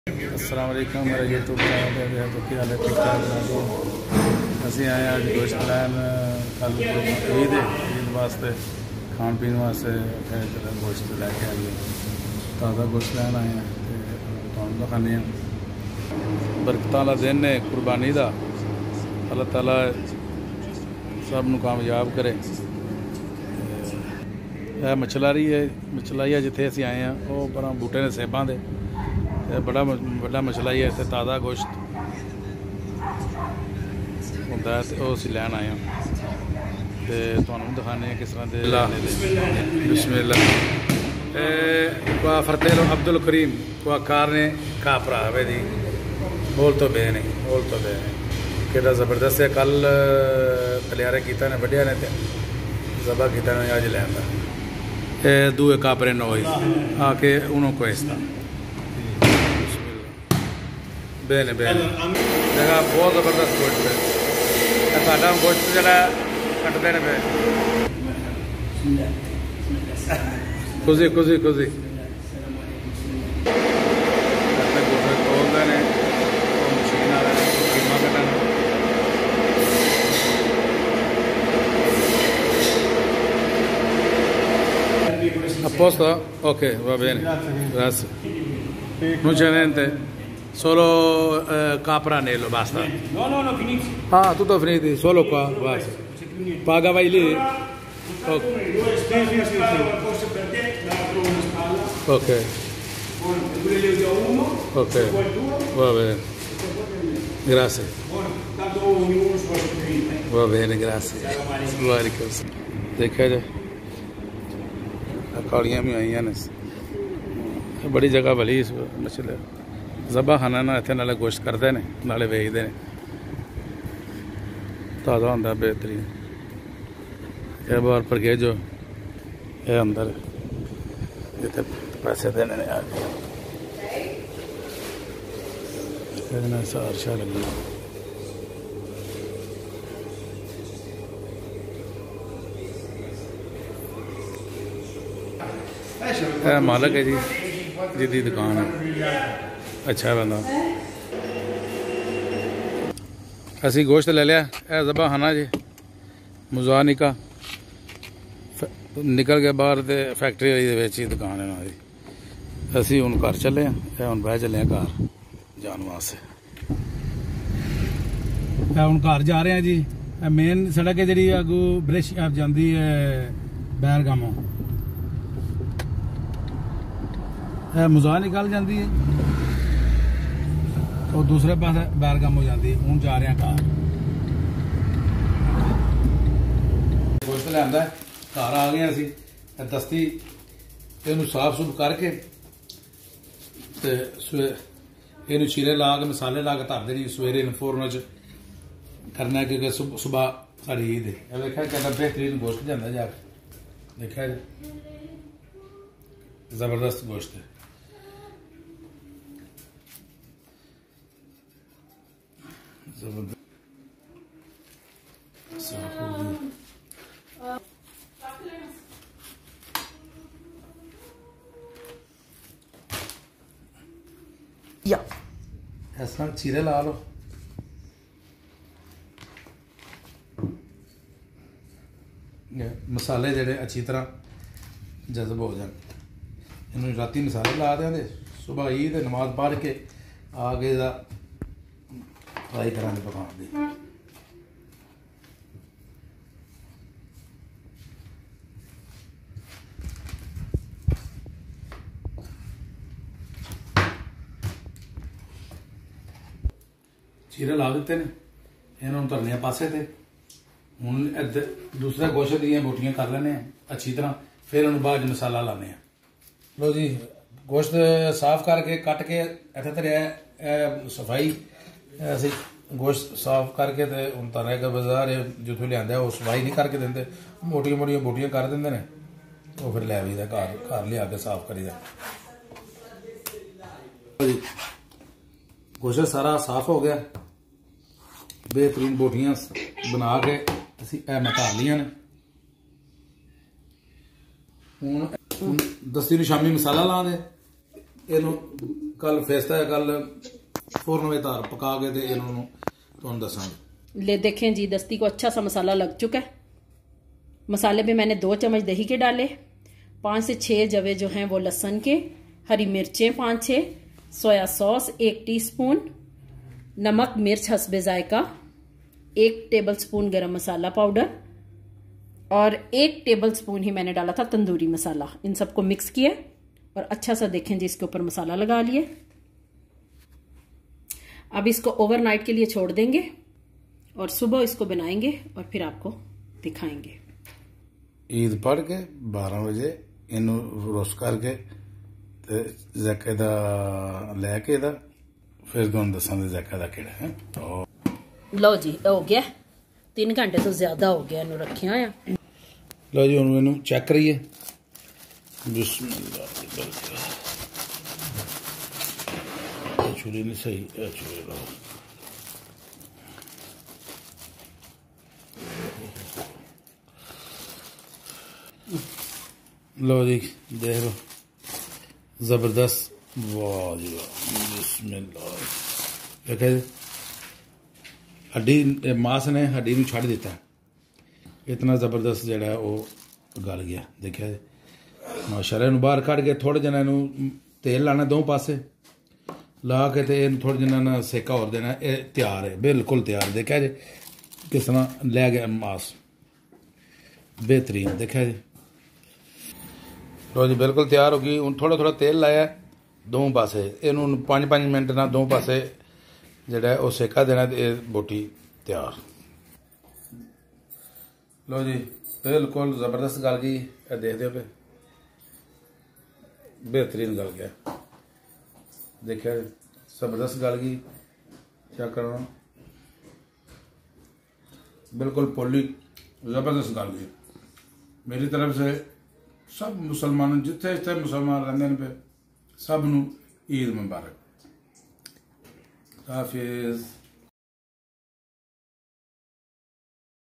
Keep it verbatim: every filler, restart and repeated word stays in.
अस्सलाम वालेकुम मेरा यूट्यूब चैनल है तो क्या हाल है ठीक ठाक बना असी आए अज गोश्त लैन कल ईद है ईद वास्ते खान पीन वास्ते गोश्त लैके आइए ताज़ा गोश्त लैन आए हैं तो दिखाने बरकत वाला दिन है कुर्बानी का अल्लाह ताला सब नूं कामयाब करे। यह मछलारी है मछलाइया जिथे असी आए हैं वो पर बूटे ने सेबां दे बड़ा बड़ा मछला ही है इतने ताज़ा गोश्त होंदा है तो असीं लैन आए हैं तो तुहानूं दिखाने किस तरह दे बिस्मिल्लाह qua fratello Abdul Karim qua carne capra vedi molto bene molto bene कितना ज़बरदस्त है। कल तलियारे कीता ने बढ़िया ने ज़बा कीता ने अज लैंदा due capre noi anche uno questa bene bene जगह बहुत ज़बरदस्त गोश्त है साडा गोश्त जरा कटते ने पे così così così a posto? Ok, va bene, grazie. Non c'è niente? Solo eh, capranello, basta. No, no, no, finito. Ah, tutto finito, solo qua, basta. Paga vai lì? Ok. Forse per te, l'altro una spalla. Ok. Quello io do uno. Ok. Va bene. Grazie. Tanto ognuno svolge per te. Va bene, grazie. देखा जाए कालियाँ भी आई ने बड़ी जगह भली इस मछली ज़बा खाना ना इतने नाले गोश्त करते हैं नाले बेचते हैं ताज़ा होंगे बेहतरीन ये बार पर गए जो ये अंदर जितने पैसे देने ने आ गए सार शाह लगी है मालक है जी जिदी दुकान है अच्छा बंदा असी गोश्त ले लिया है ज़बा खाना जी मुजा निका निकल के बाहर तो फैक्ट्री ही दुकान है ना जी असी हूँ घर चले हैं हूँ बह चले हैं घर जाने वास्ते हूँ घर जा रहे हैं जी मेन सड़क है जी अगू ब्रिश ऐप जाती है बैरगामों मुजा निकल जाती है और दूसरे पास बैरगाम हो जाती है हूँ जा रहे हैं घर गोश्त लिया घर आ गए असी दस्ती इन साफ सूफ करके इन चीरे ला के मसाले ला के धर देनी सवेरे फोरन च करना क्योंकि सुबह साड़ी ईद है देखा कहना बेहतरीन गोश्त जाता जाके देखा जबरदस्त गोश्त है या ऐसा चीरे ला लो मसाले जेडे अच्छी तरह जज्ब हो जाए इन राती मसाले ला दें सुबह ईद नमाज पढ़ के आगे फ्राई करा पकाने की चीरे ला दिते ने इन्होंने धरने पासे थे हूँ दूसरे गोश्त दी बोटियां कर लेने अच्छी तरह फिर उन्होंने बाद मसाला लाने लो जी गोश्त साफ करके कट के इतने धरिया सफाई ऐसे गोश्त साफ करके तो हूँ तरह का बाजार जितों लिया वो सफाई नहीं करके देंगे मोटिया मोटिया बोटियां कर देंगे ने तो फिर लै भी घर घर लिया के साफ करी गोश्त सारा साफ हो गया बेहतरीन बोटियां बना के असी मैं घर लिया ने हूँ दस्ती शामी मसाला ला दे इन कल फेस्ता है, कल फौरन में तार पका के ते इन्होंने तुम दसांगे। ले देखें जी, दस्ती को अच्छा सा मसाला लग चुका है। मसाले में मैंने दो चम्मच दही के डाले, पाँच से छः जवे जो हैं वो लहसुन के, हरी मिर्चें पाँच छः, सोया सॉस एक टीस्पून, नमक मिर्च हस्बे जायका, एक टेबलस्पून गरम मसाला पाउडर और एक टेबलस्पून ही मैंने डाला था तंदूरी मसाला। इन सबको मिक्स किया और अच्छा सा देखें जी इसके ऊपर मसाला लगा लिए। अब इसको ओवरनाइट के लिए छोड़ देंगे और सुबह इसको बनाएंगे और फिर आपको दिखाएंगे। ईद पढ़ के बारह बजे इनू रोस्ट करके जैके दा लैके दा फिर तुम दसांगे जैका दा केड़ा है। तो लो जी हो गया, तीन घंटे तो ज्यादा हो गया इनू रखिया होया। लो जी हुण इनू चेक करिए। बिस्मिल्लाह, छुरी नहीं सही, छुरी लो। लो जी देख लो, जबरदस्त, वाह जी वाह, बिस्मिल्लाह। देखा हड्डी मास ने हड्डी नूं छड्ड दिता, इतना जबरदस्त जिहड़ा है वो गल गया। देखिया माशाअल्लाह। इहनूं बाहर कढ के थोड़े जिन्ना इहनूं तेल लाना दो पासे ला के ते इहनूं थोड़े जिन्ना सेका होर देना। ये तैयार है, बिल्कुल तैयार। देखिया जी किस तरह लै गया मास, बेहतरीन। देखिया जी, लो जी बिल्कुल तैयार हो गई। हुण थोड़ा थोड़ा तेल लाया दो पासे, इहनूं पाँच पाँच मिनट ना दो पासे जिहड़ा वो सेका देना ते बोटी तैयार। लो जी बिल्कुल जबरदस्त गल गई, देख दो पे बेहतरीन गल गया। देखिए जबरदस्त गल गई, क्या करना, बिल्कुल पोली जबरदस्त गल गई। मेरी तरफ से सब मुसलमानों जिथे जिथे मुसलमान रहंदे ने पे सब नूं ईद मुबारक। हाफिज़।